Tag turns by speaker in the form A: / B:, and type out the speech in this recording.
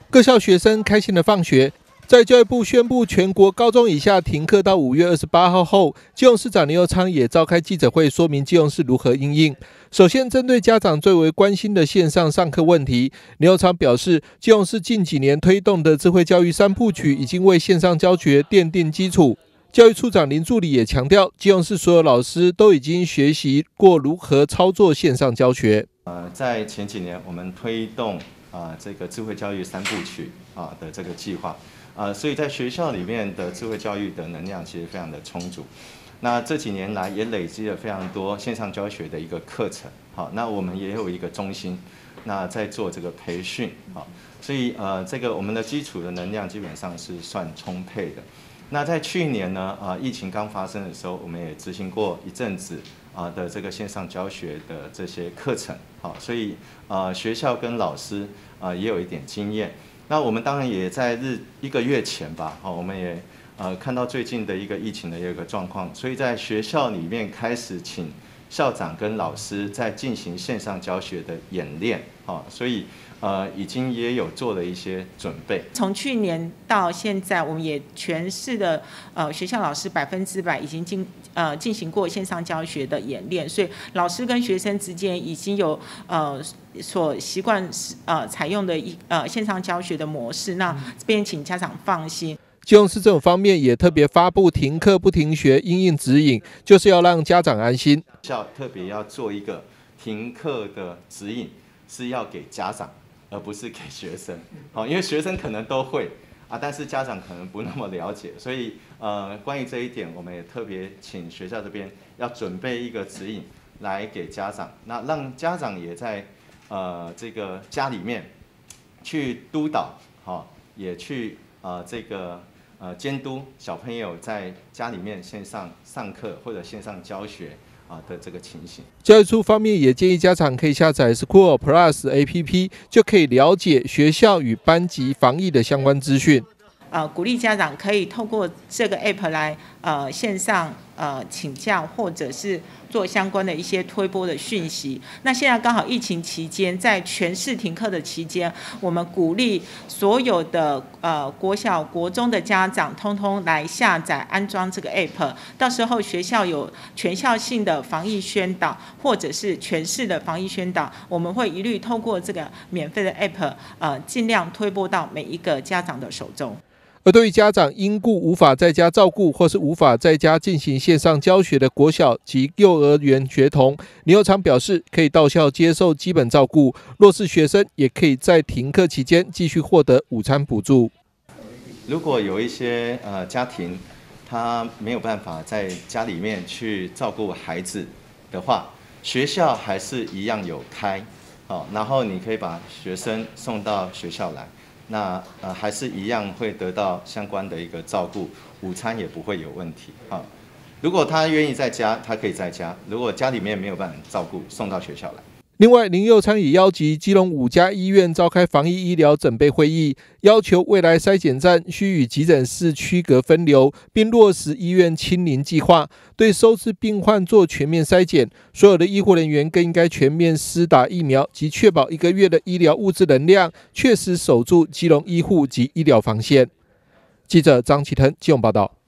A: 各校学生开心的放学。在教育部宣布全国高中以下停课到5月28号后，基隆市长林右昌也召开记者会，说明基隆市如何因应。首先，针对家长最为关心的线上上课问题，林右昌表示，基隆市近几年推动的智慧教育3部曲已经为线上教学奠定基础。教育处长林助理也强调，基隆市所有老师都已经学习过如何操作线上教学。
B: 在前几年，我们推动这个智慧教育3部曲的这个计划。所以在学校里面的智慧教育的能量其实非常的充足。那这几年来也累积了非常多线上教学的一个课程。好，那我们也有一个中心，那在做这个培训。好，所以这个我们的基础的能量基本上是算充沛的。那在去年呢，疫情刚发生的时候，我们也执行过一阵子的这个线上教学的这些课程。好，所以学校跟老师也有一点经验。那我们当然也在1个月前吧，我们也看到最近的一个疫情的一个状况，所以在学校里面开始请校长跟老师在进行线上教学的演练，所以已经也有做了一些准备。
C: 从去年到现在，我们也全市的学校老师100%已经进行过线上教学的演练，所以老师跟学生之间已经有所习惯采用的线上教学的模式。那这边请家长放心。
A: 基隆市政府方面也特别发布停课不停学因应指引，就是要让家长安心。
B: 校特别要做一个停课的指引，是要给家长，而不是给学生。因为学生可能都会但是家长可能不那么了解，所以关于这一点，我们也特别请学校这边要准备一个指引来给家长，那让家长也在这个家里面去督导，也去这个监督小朋友在家里面线上上课或者线上教学的这个情形。
A: 教育处方面也建议家长可以下载 School Plus APP， 就可以了解学校与班级防疫的相关资讯。
C: 鼓励家长可以透过这个 App 来线上请教，或者是做相关的一些推播的讯息。那现在刚好疫情期间，在全市停课的期间，我们鼓励所有的国小、国中的家长，通通来下载安装这个 App。到时候学校有全校性的防疫宣导，或者是全市的防疫宣导，我们会一律透过这个免费的 App，尽量推播到每一个家长的手中。
A: 而对于家长因故无法在家照顾或是无法在家进行线上教学的国小及幼儿园学童，林右昌表示可以到校接受基本照顾，弱势学生也可以在停课期间继续获得午餐补助。
B: 如果有一些家庭他没有办法在家里面去照顾孩子的话，学校还是一样有开，然后你可以把学生送到学校来。那还是一样会得到相关的一个照顾，午餐也不会有问题。如果他愿意在家，他可以在家；如果家里面没有办法照顾，送到学校来。
A: 另外，林右昌也邀集基隆5家医院召开防疫医疗准备会议，要求未来筛检站需与急诊室区隔分流，并落实医院清零计划，对收治病患做全面筛检。所有的医护人员更应该全面施打疫苗，及确保1个月的医疗物资能量，确实守住基隆医护及医疗防线。记者张启腾基隆报道。